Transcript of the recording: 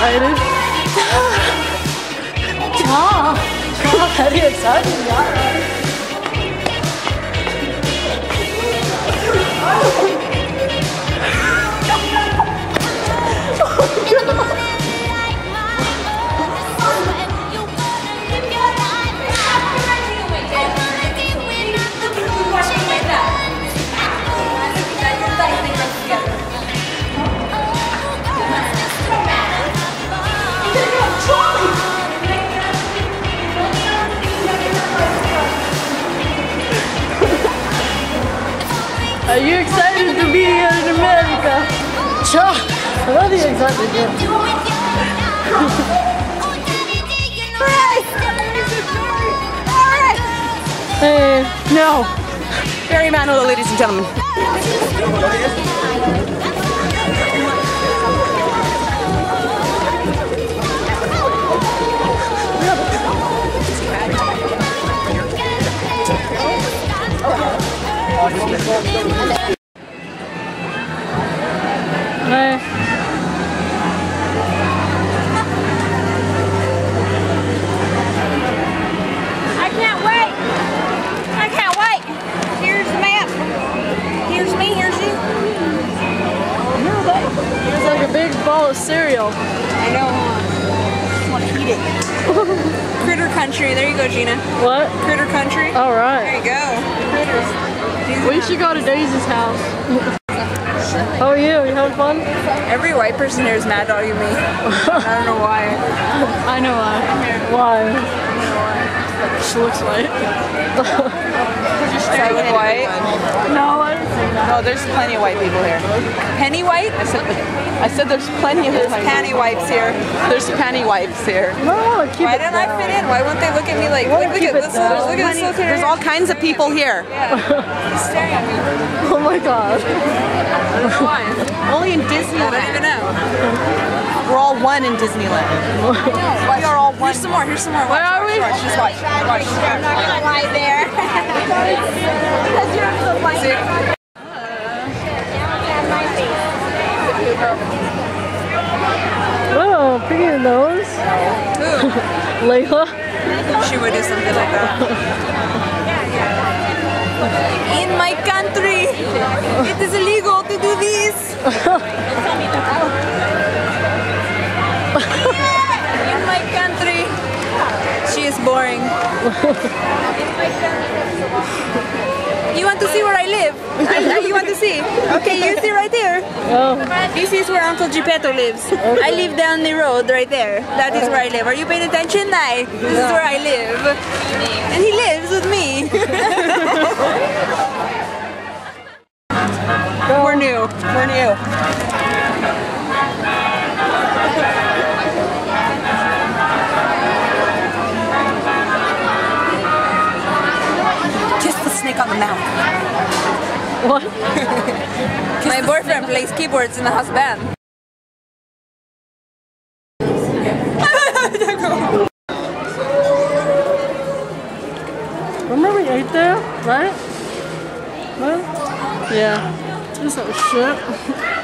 excited? Very excited, yeah. Are you excited to be here in America? Sure. I'm really excited. Hey, no. Barry Manilow, ladies and gentlemen. Hey. I can't wait! I can't wait! Here's the map. Here's me, here's you. It's like a big bowl of cereal. I know, huh? I just want to eat it. Critter Country. There you go, Gina. What? Critter Country. Alright. There you go. Critters. We should go to Daisy's house. How are you? You having fun? Every white person here is mad dogging me. I don't know why. I know why. Why? She looks white. I look white? No, I didn't say that. No, there's plenty of white people here. Penny white? I said there's plenty of Panty wipes here. There's panty wipes here. No, keep Why it didn't I down. fit in? Why won't they look at me like, look at this, look at this, There's all kinds of people here. He's staring at me. Oh my god. Why? Only in I don't Disneyland. even know. We're all one in Disneyland. We are all one. Here's some more, here's some more. Where are we? Watch, just watch. Watch. I'm not gonna lie there. Because you're so white. Oh, picking your nose. Who? Layla. She would do something like that. In my country, it is illegal to do this. In my country, she is boring. You want to see where I live? You want to see? Okay, you see right here. Oh. This is where Uncle Geppetto lives. Okay. I live down the road right there. That is where I live. Are you paying attention? No. This is where I live. And he lives with me. We're new. We're new. Kiss the snake on the mouth. What? My boyfriend plays keyboards in the house band. Remember we ate there, right? What? Yeah. This is shit.